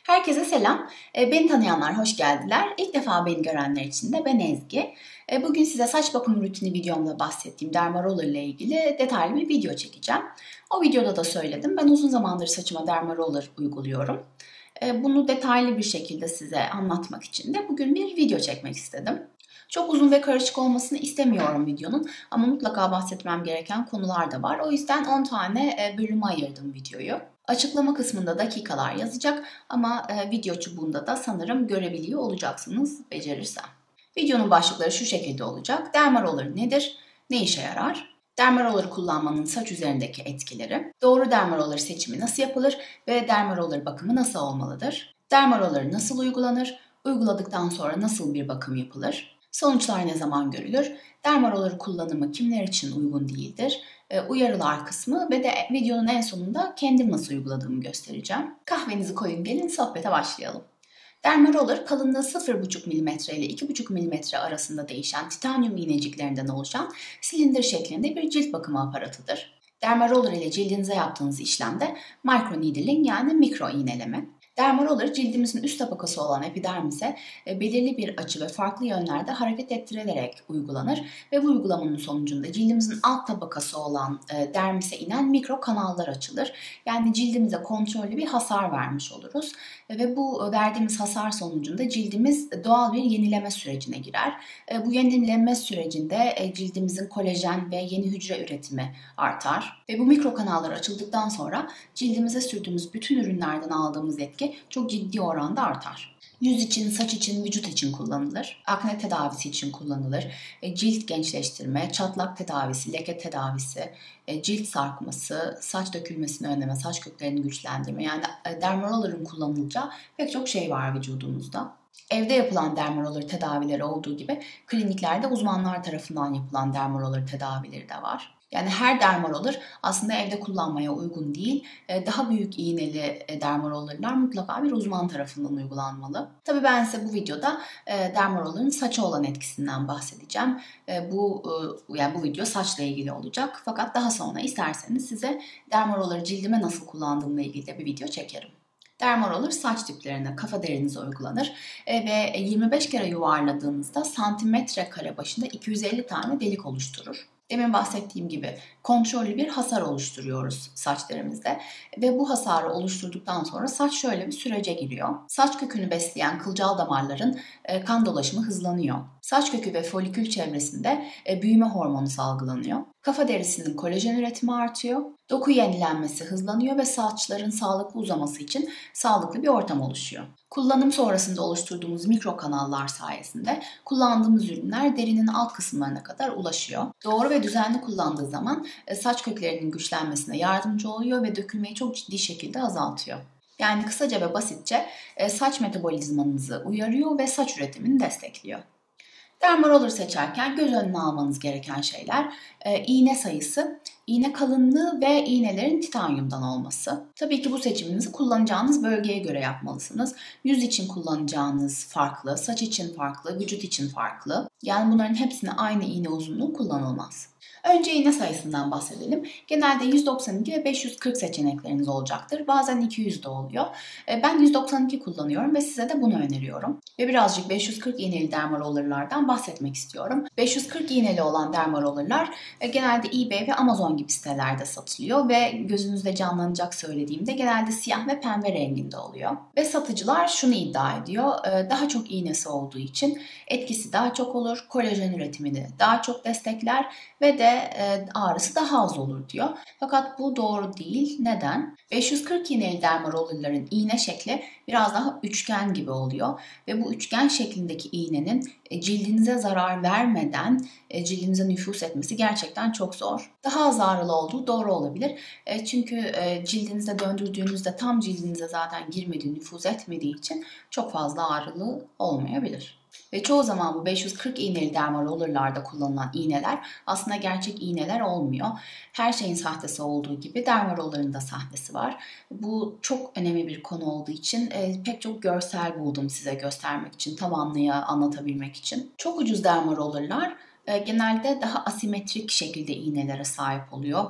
Herkese selam. Beni tanıyanlar hoş geldiler. İlk defa beni görenler için de ben Ezgi. Bugün size saç bakım rutini videomda bahsettiğim Dermaroller ile ilgili detaylı bir video çekeceğim. O videoda da söyledim. Ben uzun zamandır saçıma Dermaroller uyguluyorum. Bunu detaylı bir şekilde size anlatmak için de bugün bir video çekmek istedim. Çok uzun ve karışık olmasını istemiyorum videonun ama mutlaka bahsetmem gereken konular da var. O yüzden 10 tane bölüme ayırdım videoyu. Açıklama kısmında dakikalar yazacak ama video çubuğunda da sanırım görebiliyor olacaksınız becerirsem. Videonun başlıkları şu şekilde olacak. Dermaroller nedir? Ne işe yarar? Dermaroller kullanmanın saç üzerindeki etkileri, doğru dermaroller seçimi nasıl yapılır ve dermaroller bakımı nasıl olmalıdır? Dermaroller nasıl uygulanır? Uyguladıktan sonra nasıl bir bakım yapılır? Sonuçlar ne zaman görülür? Dermaroller kullanımı kimler için uygun değildir? Uyarılar kısmı ve de videonun en sonunda kendim nasıl uyguladığımı göstereceğim. Kahvenizi koyun gelin sohbete başlayalım. Dermaroller kalınlığı 0,5 mm ile 2,5 mm arasında değişen titanyum iğneciklerinden oluşan silindir şeklinde bir cilt bakımı aparatıdır. Dermaroller ile cildinize yaptığınız işlemde microneedling yani mikro iğneleme. Dermaroller cildimizin üst tabakası olan epidermise belirli bir açı ve farklı yönlerde hareket ettirilerek uygulanır ve bu uygulamanın sonucunda cildimizin alt tabakası olan dermise inen mikro kanallar açılır. Yani cildimize kontrollü bir hasar vermiş oluruz ve bu verdiğimiz hasar sonucunda cildimiz doğal bir yenileme sürecine girer. Bu yenileme sürecinde cildimizin kolajen ve yeni hücre üretimi artar ve bu mikro kanallar açıldıktan sonra cildimize sürdüğümüz bütün ürünlerden aldığımız etki çok ciddi oranda artar. Yüz için, saç için, vücut için kullanılır. Akne tedavisi için kullanılır. Cilt gençleştirme, çatlak tedavisi, leke tedavisi, cilt sarkması, saç dökülmesini önleme, saç köklerini güçlendirme. Yani dermaroller'ın kullanılacağı pek çok şey var vücudumuzda. Evde yapılan dermaroller tedavileri olduğu gibi kliniklerde uzmanlar tarafından yapılan dermaroller tedavileri de var. Yani her dermaroller aslında evde kullanmaya uygun değil. Daha büyük iğneli dermarollerler mutlaka bir uzman tarafından uygulanmalı. Tabii ben size bu videoda dermarollerin saça olan etkisinden bahsedeceğim. Bu video saçla ilgili olacak. Fakat daha sonra isterseniz size dermarolleri cildime nasıl kullandığımla ilgili de bir video çekerim. Dermaroller saç diplerine, kafa derinize uygulanır ve 25 kere yuvarladığınızda santimetre kare başında 250 tane delik oluşturur. Demin bahsettiğim gibi kontrollü bir hasar oluşturuyoruz saç derimizde ve bu hasarı oluşturduktan sonra saç şöyle bir sürece giriyor. Saç kökünü besleyen kılcal damarların kan dolaşımı hızlanıyor. Saç kökü ve folikül çevresinde büyüme hormonu salgılanıyor. Kafa derisinin kolajen üretimi artıyor. Doku yenilenmesi hızlanıyor ve saçların sağlıklı uzaması için sağlıklı bir ortam oluşuyor. Kullanım sonrasında oluşturduğumuz mikro kanallar sayesinde kullandığımız ürünler derinin alt kısımlarına kadar ulaşıyor. Doğru ve düzenli kullandığı zaman saç köklerinin güçlenmesine yardımcı oluyor ve dökülmeyi çok ciddi şekilde azaltıyor. Yani kısaca ve basitçe saç metabolizmanızı uyarıyor ve saç üretimini destekliyor. Dermaroller seçerken göz önüne almanız gereken şeyler iğne sayısı, iğne kalınlığı ve iğnelerin titanyumdan olması. Tabii ki bu seçiminizi kullanacağınız bölgeye göre yapmalısınız. Yüz için kullanacağınız farklı, saç için farklı, vücut için farklı. Yani bunların hepsine aynı iğne uzunluğu kullanılmaz. Önce iğne sayısından bahsedelim. Genelde 192 ve 540 seçenekleriniz olacaktır. Bazen 200 de oluyor. Ben 192 kullanıyorum ve size de bunu öneriyorum. Ve birazcık 540 iğneli dermarollerlardan bahsetmek istiyorum. 540 iğneli olan dermarollerlar genelde eBay ve Amazon gibi sitelerde satılıyor ve gözünüzde canlanacak söylediğimde genelde siyah ve pembe renginde oluyor. Ve satıcılar şunu iddia ediyor. Daha çok iğnesi olduğu için etkisi daha çok olur, kolajen üretimini daha çok destekler ve de ağrısı daha az olur diyor. Fakat bu doğru değil. Neden? 540 iğneli dermarollerlerin iğne şekli biraz daha üçgen gibi oluyor ve bu üçgen şeklindeki iğnenin cildinize zarar vermeden cildinize nüfuz etmesi gerçekten çok zor. Daha az ağrılı olduğu doğru olabilir. Çünkü cildinize döndürdüğünüzde tam cildinize zaten girmediği, nüfuz etmediği için çok fazla ağrılı olmayabilir. Ve çoğu zaman bu 540 iğneli dermarollerlarda kullanılan iğneler aslında gerçek iğneler olmuyor. Her şeyin sahtesi olduğu gibi dermarollerin da sahtesi var. Bu çok önemli bir konu olduğu için pek çok görsel buldum size göstermek için, tam anlatabilmek için. Çok ucuz dermarollerler genelde daha asimetrik şekilde iğnelere sahip oluyor.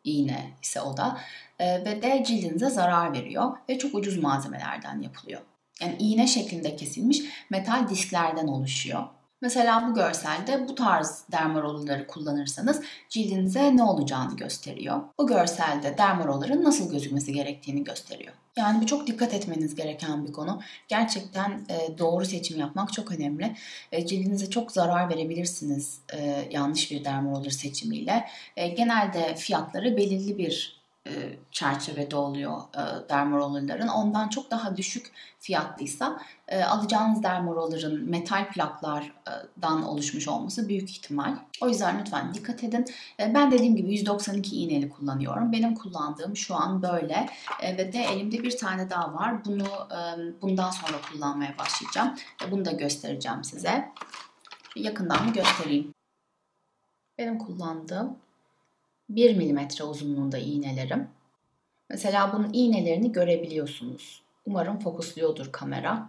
iğne ise o da ve de cildinize zarar veriyor ve çok ucuz malzemelerden yapılıyor. Yani iğne şeklinde kesilmiş metal disklerden oluşuyor. Mesela bu görselde bu tarz dermarolları kullanırsanız cildinize ne olacağını gösteriyor. Bu görselde dermarolların nasıl gözükmesi gerektiğini gösteriyor. Yani bu çok dikkat etmeniz gereken bir konu. Gerçekten doğru seçim yapmak çok önemli. Cildinize çok zarar verebilirsiniz yanlış bir dermaroller seçimiyle. Genelde fiyatları belirli bir çerçevede oluyor dermarollerlerin. Ondan çok daha düşük fiyatlıysa alacağınız dermarollerin metal plaklardan oluşmuş olması büyük ihtimal. O yüzden lütfen dikkat edin. Ben dediğim gibi 192 iğneli kullanıyorum. Benim kullandığım şu an böyle ve de elimde bir tane daha var. Bundan sonra kullanmaya başlayacağım. Bunu da göstereceğim size. Yakından bir göstereyim. Benim kullandığım 1 milimetre uzunluğunda iğnelerim. Mesela bunun iğnelerini görebiliyorsunuz. Umarım fokusluyordur kamera.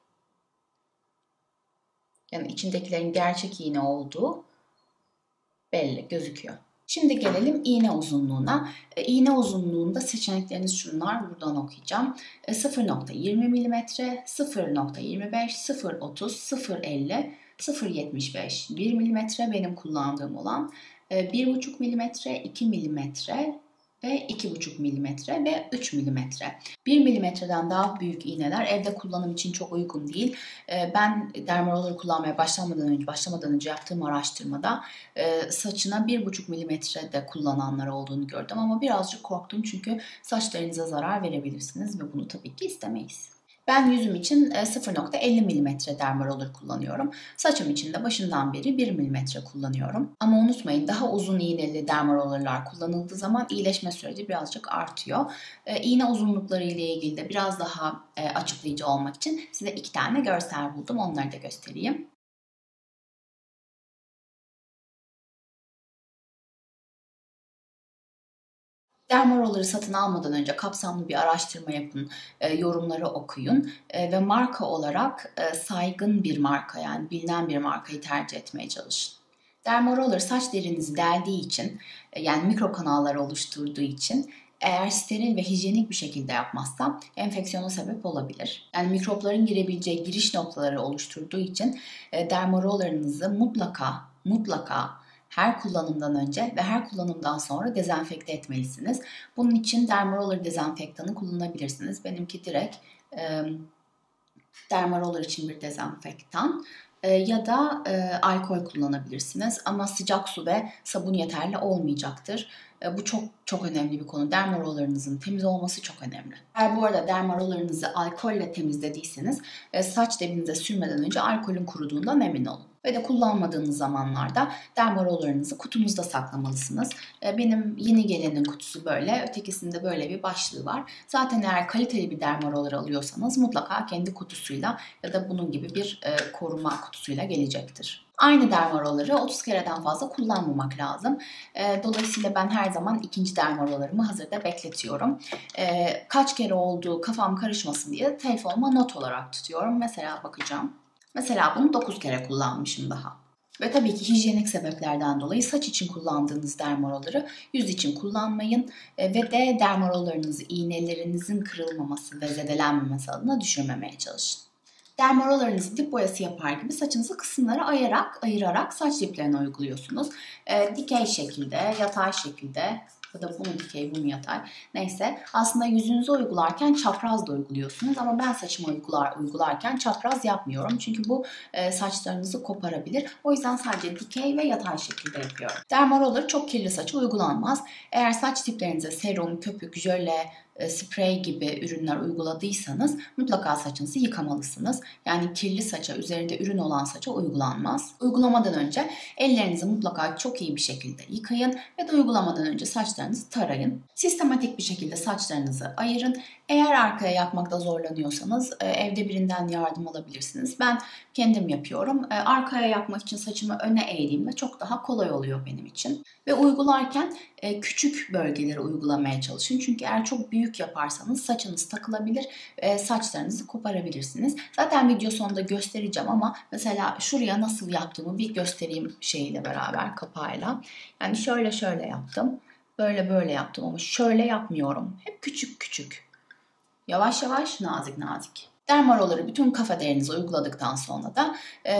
Yani içindekilerin gerçek iğne olduğu belli, gözüküyor. Şimdi gelelim iğne uzunluğuna. İğne uzunluğunda seçenekleriniz şunlar. Buradan okuyacağım. 0.20 mm, 0.25, 0.30, 0.50, 0.75, 1 mm benim kullandığım olan. 1.5 mm, 2 mm ve 2,5 mm ve 3 mm. 1 milimetreden daha büyük iğneler evde kullanım için çok uygun değil. Ben dermarolları kullanmaya başlamadan önce yaptığım araştırmada saçına 1,5 milimetrede kullananlar olduğunu gördüm ama birazcık korktum çünkü saçlarınıza zarar verebilirsiniz ve bunu tabii ki istemeyiz. Ben yüzüm için 0.50 mm dermaroller kullanıyorum. Saçım için de başından beri 1 mm kullanıyorum. Ama unutmayın daha uzun iğneli dermarollerler kullanıldığı zaman iyileşme süreci birazcık artıyor. İğne uzunlukları ile ilgili de biraz daha açıklayıcı olmak için size 2 tane görsel buldum. Onları da göstereyim. Dermarolları satın almadan önce kapsamlı bir araştırma yapın, yorumları okuyun ve marka olarak saygın bir marka yani bilinen bir markayı tercih etmeye çalışın. Dermaroller saç derinizi deldiği için yani mikro kanallar oluşturduğu için eğer steril ve hijyenik bir şekilde yapmazsam enfeksiyona sebep olabilir. Yani mikropların girebileceği giriş noktaları oluşturduğu için dermarollerinizi mutlaka her kullanımdan önce ve her kullanımdan sonra dezenfekte etmelisiniz. Bunun için dermaroller dezenfektanı kullanabilirsiniz. Benimki direkt dermaroller için bir dezenfektan ya da alkol kullanabilirsiniz. Ama sıcak su ve sabun yeterli olmayacaktır. Bu çok önemli bir konu. Dermarollarınızın temiz olması çok önemli. Eğer bu arada dermarollarınızı alkolle temizlediyseniz saç dibinize sürmeden önce alkolün kuruduğundan emin olun. Ve de kullanmadığınız zamanlarda dermarollarınızı kutunuzda saklamalısınız. Benim yeni gelenin kutusu böyle, ötekisinde böyle bir başlığı var. Zaten eğer kaliteli bir dermaroller alıyorsanız mutlaka kendi kutusuyla ya da bunun gibi bir koruma kutusuyla gelecektir. Aynı dermarolleri 30 kereden fazla kullanmamak lazım. Dolayısıyla ben her zaman ikinci dermarollarımı hazırda bekletiyorum. Kaç kere olduğu kafam karışmasın diye telefonuma not olarak tutuyorum. Mesela bakacağım. Mesela bunu 9 kere kullanmışım daha. Ve tabii ki hijyenik sebeplerden dolayı saç için kullandığınız dermarolları yüz için kullanmayın. Ve de dermarollarınızı iğnelerinizin kırılmaması ve zedelenmemesi adına düşürmemeye çalışın. Dermarollarınızı dip boyası yapar gibi saçınızı kısımlara ayırarak saç diplerine uyguluyorsunuz. Dikey şekilde, yatay şekilde ya da bunu dikey, bunu yatay. Neyse aslında yüzünüze uygularken çapraz da uyguluyorsunuz ama ben saçımı uygularken çapraz yapmıyorum. Çünkü bu saçlarınızı koparabilir. O yüzden sadece dikey ve yatay şekilde yapıyorum. Dermaroller çok kirli saça uygulanmaz. Eğer saç diplerinize serum, köpük, jöle, sprey gibi ürünler uyguladıysanız mutlaka saçınızı yıkamalısınız. Yani kirli saça, üzerinde ürün olan saça uygulanmaz. Uygulamadan önce ellerinizi mutlaka çok iyi bir şekilde yıkayın ve de uygulamadan önce saçlarınızı tarayın. Sistematik bir şekilde saçlarınızı ayırın. Eğer arkaya yapmakta zorlanıyorsanız evde birinden yardım alabilirsiniz. Ben kendim yapıyorum. Arkaya yapmak için saçımı öne eğdiğimde çok daha kolay oluyor benim için. Ve uygularken küçük bölgeleri uygulamaya çalışın. Çünkü eğer çok büyük yaparsanız saçınız takılabilir, saçlarınızı koparabilirsiniz. Zaten video sonunda göstereceğim ama mesela şuraya nasıl yaptığımı bir göstereyim şeyiyle beraber, kapağıyla. Yani şöyle yaptım. Böyle böyle yaptım ama şöyle yapmıyorum. Hep küçük küçük. Yavaş yavaş, nazik nazik. Dermaroları bütün kafa derinize uyguladıktan sonra da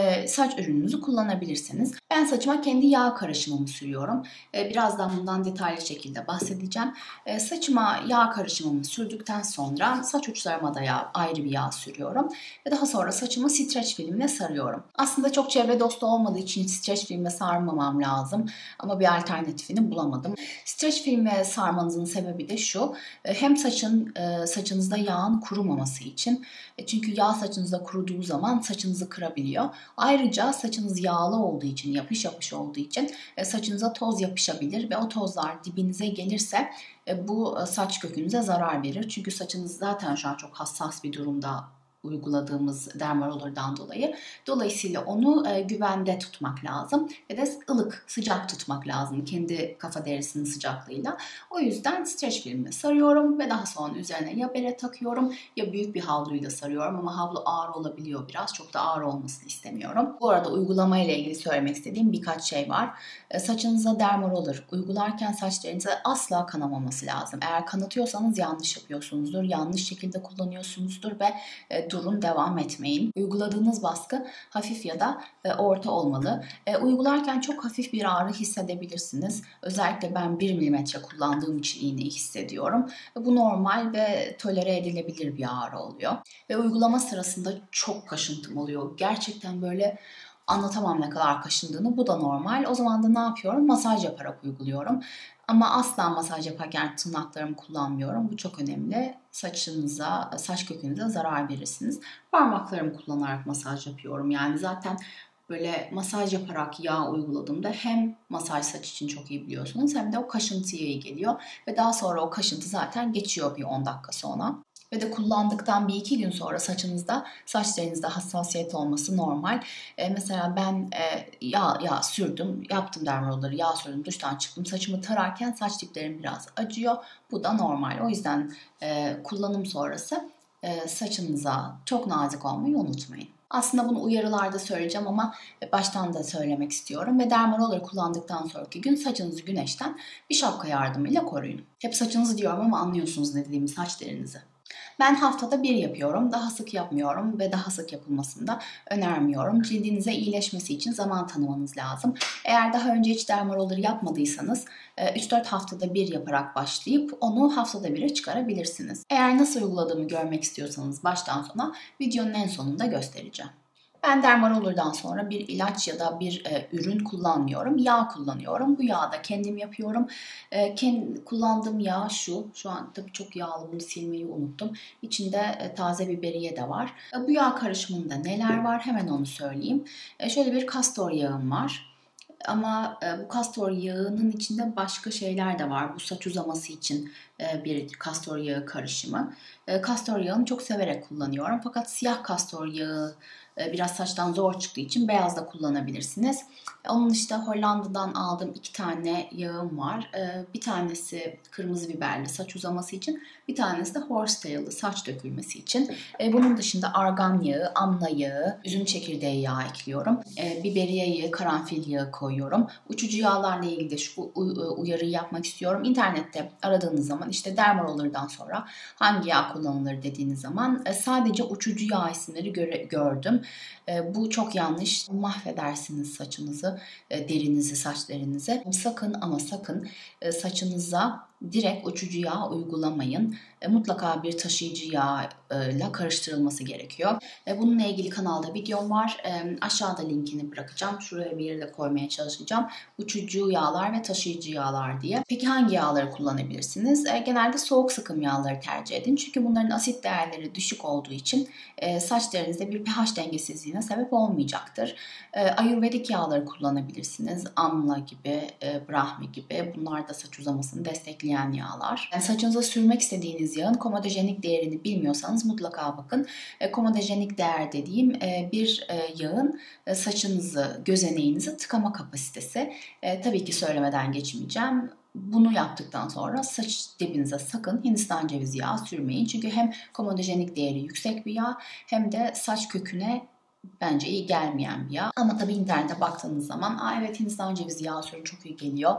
saç ürününüzü kullanabilirsiniz. Ben saçıma kendi yağ karışımımı sürüyorum. Birazdan bundan detaylı şekilde bahsedeceğim. Saçıma yağ karışımımı sürdükten sonra saç uçlarıma da ayrı bir yağ sürüyorum. Ve daha sonra saçımı streç filmle sarıyorum. Aslında çok çevre dostu olmadığı için streç filmle sarmamam lazım. Ama bir alternatifini bulamadım. Streç filmle sarmanızın sebebi de şu. Hem saçınızda yağın kurumaması için. Çünkü yağ saçınızda kuruduğu zaman saçınızı kırabiliyor. Ayrıca saçınız yağlı olduğu için, yapış yapış olduğu için saçınıza toz yapışabilir ve o tozlar dibinize gelirse bu saç kökünüze zarar verir. Çünkü saçınız zaten şu an çok hassas bir durumda uyguladığımız dermarollerdan dolayı. Dolayısıyla onu güvende tutmak lazım ve de ılık, sıcak tutmak lazım kendi kafa derisinin sıcaklığıyla. O yüzden streç filmle sarıyorum ve daha sonra üzerine ya bere takıyorum ya büyük bir havluyla sarıyorum ama havlu ağır olabiliyor biraz. Çok da ağır olmasını istemiyorum. Bu arada uygulama ile ilgili söylemek istediğim birkaç şey var. Saçınıza dermaroller uygularken saçlarınıza asla kanamaması lazım. Eğer kanatıyorsanız yanlış yapıyorsunuzdur, yanlış şekilde kullanıyorsunuzdur ve durun, devam etmeyin. Uyguladığınız baskı hafif ya da orta olmalı. Uygularken çok hafif bir ağrı hissedebilirsiniz. Özellikle ben 1 milimetre kullandığım için iğneyi hissediyorum. Bu normal ve tolere edilebilir bir ağrı oluyor. Ve uygulama sırasında çok kaşıntım oluyor. Gerçekten böyle anlatamam ne kadar kaşındığını. Bu da normal. O zaman da ne yapıyorum? Masaj yaparak uyguluyorum. Ama asla masaj yaparken tırnaklarımı kullanmıyorum. Bu çok önemli. Saçınıza, saç kökünüze zarar verirsiniz. Parmaklarımı kullanarak masaj yapıyorum. Yani zaten böyle masaj yaparak yağ uyguladığımda hem masaj saç için çok iyi biliyorsunuz hem de o kaşıntıya iyi geliyor. Ve daha sonra o kaşıntı zaten geçiyor bir 10 dakika sonra. Ve de kullandıktan 1-2 gün sonra saçlarınızda hassasiyet olması normal. Mesela ben yağ sürdüm, yaptım dermarolları, yağ sürdüm, duştan çıktım. Saçımı tararken saç diplerim biraz acıyor. Bu da normal. O yüzden kullanım sonrası saçınıza çok nazik olmayı unutmayın. Aslında bunu uyarılarda söyleyeceğim ama baştan da söylemek istiyorum. Ve dermaroller kullandıktan sonraki gün saçınızı güneşten bir şapka yardımıyla koruyun. Hep saçınızı diyorum ama anlıyorsunuz ne dediğimi, saç derinizi. Ben haftada 1 yapıyorum. Daha sık yapmıyorum ve daha sık yapılmasını da önermiyorum. Cildinize iyileşmesi için zaman tanımanız lazım. Eğer daha önce hiç dermaroller yapmadıysanız 3-4 haftada 1 yaparak başlayıp onu haftada 1'e çıkarabilirsiniz. Eğer nasıl uyguladığımı görmek istiyorsanız baştan sona videonun en sonunda göstereceğim. Ben dermaroller'dan sonra bir ilaç ya da bir ürün kullanmıyorum. Yağ kullanıyorum. Bu yağı da kendim yapıyorum. Kullandığım yağ şu. Şu an tabii çok yağlı, bunu silmeyi unuttum. İçinde taze biberiye de var. Bu yağ karışımında neler var hemen onu söyleyeyim. Şöyle bir kastor yağım var. Ama bu kastor yağının içinde başka şeyler de var. Bu saç uzaması için bir kastor yağı karışımı. Kastor yağını çok severek kullanıyorum. Fakat siyah kastor yağı biraz saçtan zor çıktığı için beyaz da kullanabilirsiniz. Onun işte Hollanda'dan aldığım 2 tane yağım var. Bir tanesi kırmızı biberli saç uzaması için, bir tanesi de horsetail'lı saç dökülmesi için. Bunun dışında argan yağı, amla yağı, üzüm çekirdeği yağı ekliyorum. Biberiye yağı, karanfil yağı koyuyorum. Uçucu yağlarla ilgili de şu uyarıyı yapmak istiyorum. İnternette aradığınız zaman işte dermaroller'dan sonra hangi yağ kullanılır dediğiniz zaman sadece uçucu yağ isimleri gördüm. Bu çok yanlış. Mahvedersiniz saçınızı, derinizi, saç derinizi. Sakın ama sakın saçınıza direkt uçucu yağ uygulamayın. Mutlaka bir taşıyıcı yağ ile karıştırılması gerekiyor. Bununla ilgili kanalda videom var. Aşağıda linkini bırakacağım. Şuraya bir yere de koymaya çalışacağım. Uçucu yağlar ve taşıyıcı yağlar diye. Peki hangi yağları kullanabilirsiniz? Genelde soğuk sıkım yağları tercih edin. Çünkü bunların asit değerleri düşük olduğu için saç derinizde bir pH dengesizliğine sebep olmayacaktır. Ayurvedik yağları kullanabilirsiniz. Amla gibi, brahmi gibi. Bunlar da saç uzamasını destekleyen yağlar. Yani saçınıza sürmek istediğiniz yağın komodojenik değerini bilmiyorsanız mutlaka bakın. Komodojenik değer dediğim bir yağın saçınızı, gözeneğinizi tıkama kapasitesi. Tabii ki söylemeden geçmeyeceğim. Bunu yaptıktan sonra saç dibinize sakın Hindistan cevizi yağı sürmeyin. Çünkü hem komodojenik değeri yüksek bir yağ hem de saç köküne bence iyi gelmeyen bir yağ. Ama tabii internete baktığınız zaman evet Hindistan cevizi yağı sürün çok iyi geliyor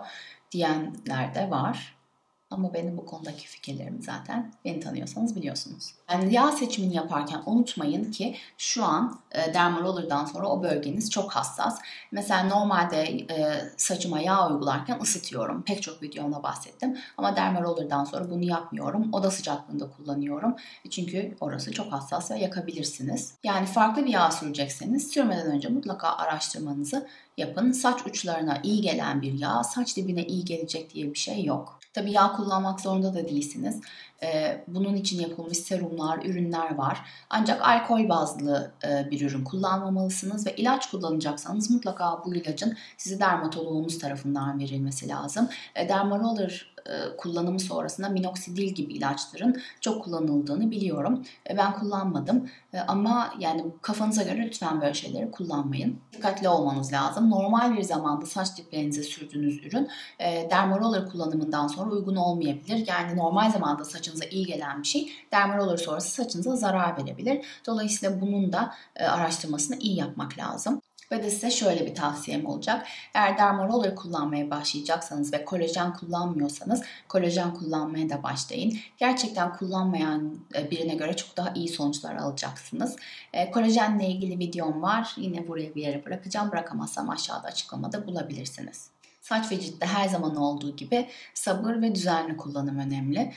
diyenler de var. Ama benim bu konudaki fikirlerim zaten beni tanıyorsanız biliyorsunuz. Yani yağ seçimini yaparken unutmayın ki şu an Dermaroller'dan sonra o bölgeniz çok hassas. Mesela normalde saçıma yağ uygularken ısıtıyorum. Pek çok videomda bahsettim. Ama Dermaroller'dan sonra bunu yapmıyorum. Oda sıcaklığında kullanıyorum. Çünkü orası çok hassas ve yakabilirsiniz. Yani farklı bir yağ sürecekseniz sürmeden önce mutlaka araştırmanızı yapın. Saç uçlarına iyi gelen bir yağ, saç dibine iyi gelecek diye bir şey yok. Tabii yağ kullanmak zorunda da değilsiniz. Bunun için yapılmış serumlar, ürünler var. Ancak alkol bazlı bir ürün kullanmamalısınız ve ilaç kullanacaksanız mutlaka bu ilacın size dermatoloğunuz tarafından verilmesi lazım. Dermaroller kullanımı sonrasında minoxidil gibi ilaçların çok kullanıldığını biliyorum. Ben kullanmadım ama yani kafanıza göre lütfen böyle şeyleri kullanmayın. Dikkatli olmanız lazım. Normal bir zamanda saç diplerinize sürdüğünüz ürün dermaroller kullanımından sonra uygun olmayabilir. Yani normal zamanda saçınıza iyi gelen bir şey dermaroller sonrası saçınıza zarar verebilir. Dolayısıyla bunun da araştırmasını iyi yapmak lazım. Ve de size şöyle bir tavsiyem olacak. Eğer dermaroller kullanmaya başlayacaksanız ve kolajen kullanmıyorsanız kolajen kullanmaya da başlayın. Gerçekten kullanmayan birine göre çok daha iyi sonuçlar alacaksınız. Kolajenle ilgili videom var. Yine buraya bir yere bırakacağım. Bırakamazsam aşağıda açıklamada bulabilirsiniz. Saç ve ciltte her zaman olduğu gibi sabır ve düzenli kullanım önemli.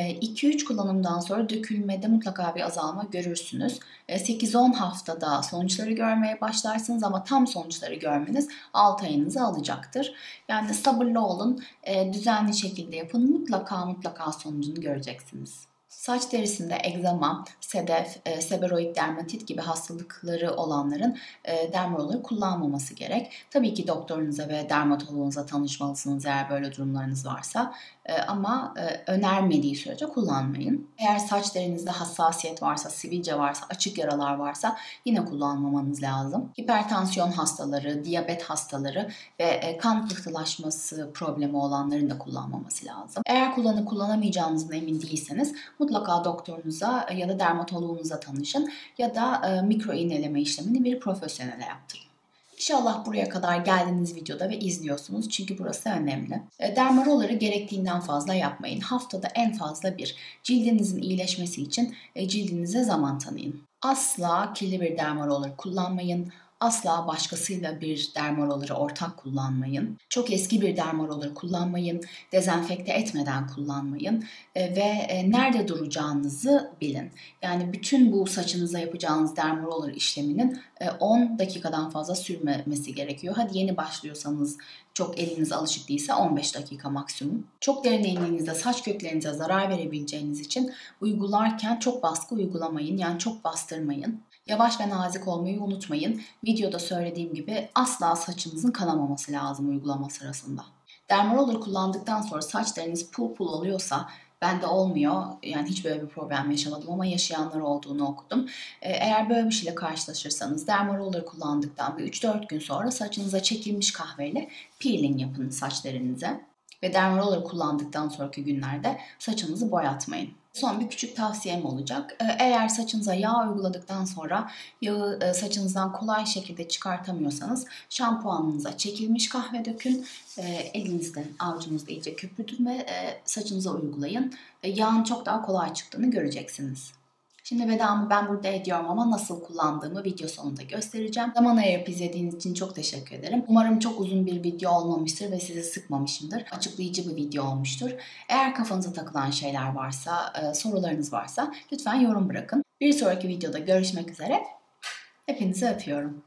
2-3 kullanımdan sonra dökülmede mutlaka bir azalma görürsünüz. 8-10 haftada sonuçları görmeye başlarsınız ama tam sonuçları görmeniz 6 ayınızı alacaktır. Yani sabırlı olun, düzenli şekilde yapın, mutlaka sonucunu göreceksiniz. Saç derisinde egzama, sedef, seborreik dermatit gibi hastalıkları olanların dermaroller kullanmaması gerek. Tabii ki doktorunuza ve dermatoloğunuza tanışmalısınız eğer böyle durumlarınız varsa. Ama önermediği sürece kullanmayın. Eğer saç derinizde hassasiyet varsa, sivilce varsa, açık yaralar varsa yine kullanmamanız lazım. Hipertansiyon hastaları, diyabet hastaları ve kan pıhtılaşması problemi olanların da kullanmaması lazım. Eğer kullanamayacağınızdan emin değilseniz mutlaka doktorunuza ya da dermatoloğunuza tanışın ya da mikro iğneleme işlemini bir profesyonele yaptırın. İnşallah buraya kadar geldiğiniz videoda ve izliyorsunuz çünkü burası önemli. Dermarolleri gerektiğinden fazla yapmayın. Haftada en fazla bir. Cildinizin iyileşmesi için cildinize zaman tanıyın. Asla kirli bir dermaroller kullanmayın. Asla başkasıyla bir dermarolleri ortak kullanmayın. Çok eski bir dermaroller kullanmayın. Dezenfekte etmeden kullanmayın. Ve nerede duracağınızı bilin. Yani bütün bu saçınıza yapacağınız dermaroller işleminin 10 dakikadan fazla sürmemesi gerekiyor. Hadi yeni başlıyorsanız çok eliniz alışık değilse 15 dakika maksimum. Çok derin indiğinizde saç köklerinize zarar verebileceğiniz için uygularken çok baskı uygulamayın. Yani çok bastırmayın. Yavaş ve nazik olmayı unutmayın. Videoda söylediğim gibi asla saçınızın kanamaması lazım uygulama sırasında. Dermaroller kullandıktan sonra saçlarınız pul pul oluyorsa bende olmuyor. Yani hiç böyle bir problem yaşamadım ama yaşayanlar olduğunu okudum. Eğer böyle bir şeyle karşılaşırsanız dermaroller kullandıktan bir 3-4 gün sonra saçınıza çekilmiş kahveyle peeling yapın saçlarınıza. Ve dermaroller kullandıktan sonraki günlerde saçınızı boyatmayın. Son bir küçük tavsiyem olacak. Eğer saçınıza yağ uyguladıktan sonra yağı saçınızdan kolay şekilde çıkartamıyorsanız şampuanınıza çekilmiş kahve dökün. Elinizde, avucunuzda iyice köpürtün ve saçınıza uygulayın. Yağın çok daha kolay çıktığını göreceksiniz. Şimdi vedamı ben burada ediyorum ama nasıl kullandığımı video sonunda göstereceğim. Zaman ayırıp izlediğiniz için çok teşekkür ederim. Umarım çok uzun bir video olmamıştır ve sizi sıkmamışımdır. Açıklayıcı bir video olmuştur. Eğer kafanıza takılan şeyler varsa, sorularınız varsa lütfen yorum bırakın. Bir sonraki videoda görüşmek üzere. Hepinizi öpüyorum.